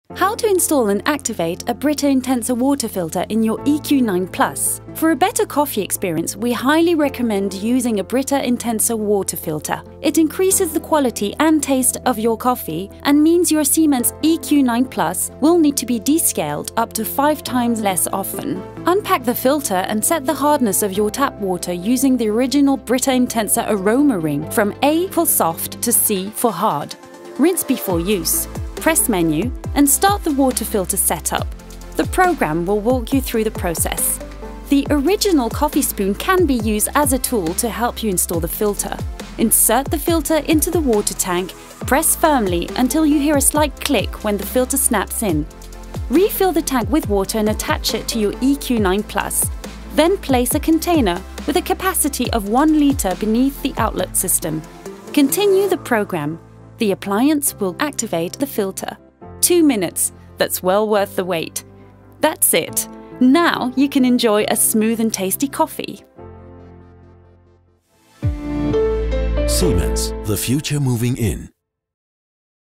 How to install and activate a Brita Intensa water filter in your EQ9 Plus. For a better coffee experience, we highly recommend using a Brita Intensa water filter. It increases the quality and taste of your coffee and means your Siemens EQ9 Plus will need to be descaled up to 5 times less often. Unpack the filter and set the hardness of your tap water using the original Brita Intensa aroma ring from A for soft to C for hard. Rinse before use. Press menu and start the water filter setup. The program will walk you through the process. The original coffee spoon can be used as a tool to help you install the filter. Insert the filter into the water tank, press firmly until you hear a slight click when the filter snaps in. Refill the tank with water and attach it to your EQ9 Plus. Then place a container with a capacity of 1 liter beneath the outlet system. Continue the program. The appliance will activate the filter. 2 minutes. That's well worth the wait. That's it. Now you can enjoy a smooth and tasty coffee. Siemens, the future moving in.